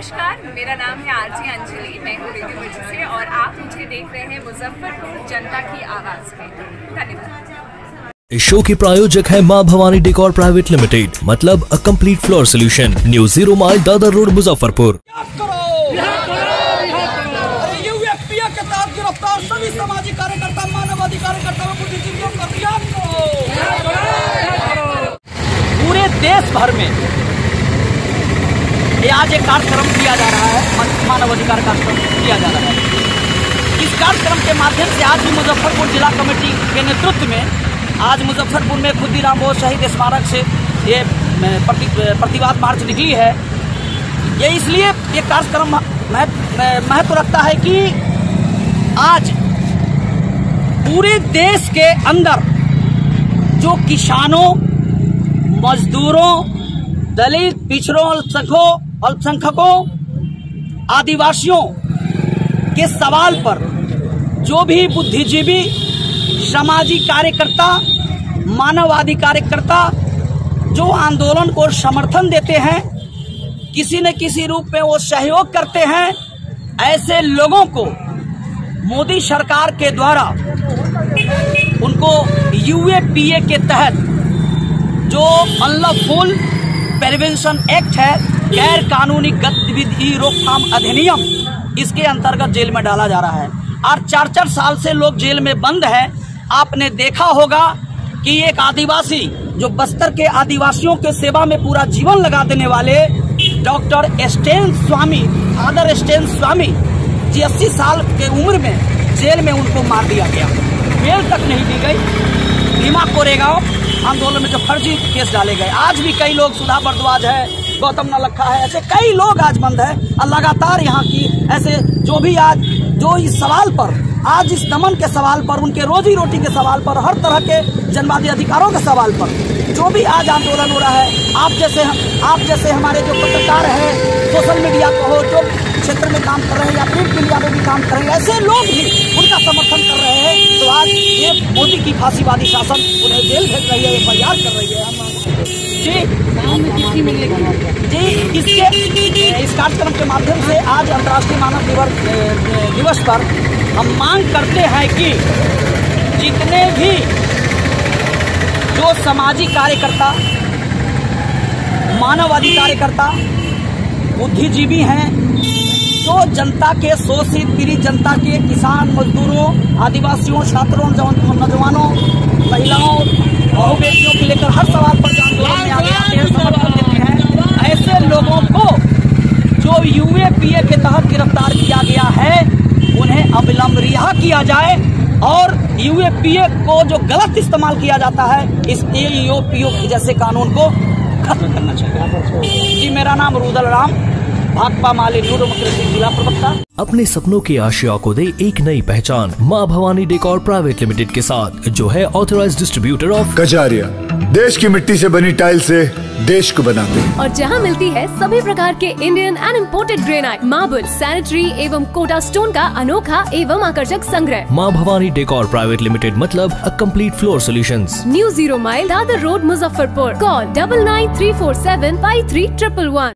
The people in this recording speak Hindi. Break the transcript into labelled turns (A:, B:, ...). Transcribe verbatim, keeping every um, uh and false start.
A: नमस्कार, मेरा नाम है आरजी अंजलि, मैं हूँ रेडियो से और आप मुझे देख रहे हैं मुजफ्फरपुर जनता की आवाज में। धन्यवाद।
B: इस शो की प्रायोजक है माँ भवानी डेकोर प्राइवेट लिमिटेड, मतलब a complete floor solution, new zero mile Dadar road Muzaffarpur.
C: गिरफ्तार सभी सामाजिक कार्यकर्ता, मानवाधिकार कार्यकर्ता, बुद्धिजीवियों को पूरे देश भर में ये आज एक कार्यक्रम किया जा रहा है, मानवाधिकार कार्यक्रम किया जा रहा है। इस कार्यक्रम के माध्यम से आज भी मुजफ्फरपुर जिला कमेटी के नेतृत्व में आज मुजफ्फरपुर में खुदीराम बोस शहीद स्मारक से ये प्रति, प्रतिवाद मार्च निकली है। ये इसलिए ये कार्यक्रम महत्व रखता है कि आज पूरे देश के अंदर जो किसानों, मजदूरों, दलित, पिछड़ों, अल्पसंख्यकों अल्पसंख्यकों आदिवासियों के सवाल पर जो भी बुद्धिजीवी, सामाजिक कार्यकर्ता, मानवाधिकार कार्यकर्ता जो आंदोलन को समर्थन देते हैं, किसी न किसी रूप में वो सहयोग करते हैं, ऐसे लोगों को मोदी सरकार के द्वारा उनको यूएपीए के तहत जो अनलॉफुल प्रिवेंशन एक्ट है, गैर कानूनी गतिविधि रोकथाम अधिनियम, इसके अंतर्गत जेल में डाला जा रहा है। और चार चार साल से लोग जेल में बंद हैं। आपने देखा होगा कि एक आदिवासी जो बस्तर के आदिवासियों के सेवा में पूरा जीवन लगा देने वाले doctor Stan Swamy, father Stan Swamy ji अस्सी साल के उम्र में जेल में उनको मार दिया गया, बेल तक नहीं दी गई। भीमा कोरेगांव आंदोलन में जो फर्जी केस डाले गए, आज भी कई लोग, सुधा भारद्वाज है, गौतम नलखा है, ऐसे कई लोग आज बंद है। और लगातार यहाँ की ऐसे जो भी आज जो इस सवाल पर, आज इस दमन के सवाल पर, उनके रोजी रोटी के सवाल पर, हर तरह के जनवादी अधिकारों के सवाल पर जो भी आज आंदोलन हो रहा है, आप जैसे आप जैसे हमारे जो पत्रकार हैं, सोशल मीडिया को हो, जो क्षेत्र में काम कर रहे हैं या प्रिंट मीडिया में भी काम कर रहे हैं, ऐसे लोग भी उनका समर्थन कर रहे हैं। तो आज ये मोदी की फांसीवादी शासन उन्हें जेल भेज रही है, एफ आई आर कर रही है। जी जी इसके इस कार्यक्रम के माध्यम से आज अंतर्राष्ट्रीय मानव दिवस पर हम मांग करते हैं कि जितने भी जो सामाजिक कार्यकर्ता, मानवाधिकार कार्यकर्ता, बुद्धिजीवी हैं, जो जनता के शोषित पीड़ित जनता के, किसान, मजदूरों, आदिवासियों, छात्रों, नौजवानों, महिलाओं, बहु बेटियों को लेकर हर सवाल पर आंदोलन में आगे आते हैं, समर्थन देते हैं, ऐसे लोगों को जो यूएपीए के तहत गिरफ्तार किया गया है, उन्हें अविलंब रिहा किया जाए और यूएपीए को जो गलत इस्तेमाल किया जाता है, इस यूएपीए जैसे कानून को खत्म करना चाहिए। जी, मेरा नाम रुदल राम, भाकपा माले न्यू डेमोक्रेसी जिला प्रवक्ता।
B: अपने सपनों की आशिया को दे एक नई पहचान माँ भवानी डेकोर प्राइवेट लिमिटेड के साथ, जो है ऑथराइज्ड डिस्ट्रीब्यूटर ऑफ
D: कजारिया। देश की मिट्टी से बनी टाइल से देश को बनाते हैं
E: और जहाँ मिलती है सभी प्रकार के Indian and imported granite, marble, sanitary एवं कोटा स्टोन का अनोखा एवं आकर्षक संग्रह।
B: माँ भवानी डेकोर प्राइवेट लिमिटेड, मतलब a complete floor solutions,
E: new zero mile Dadar road Muzaffarpur. Call double nine three four seven five three triple one.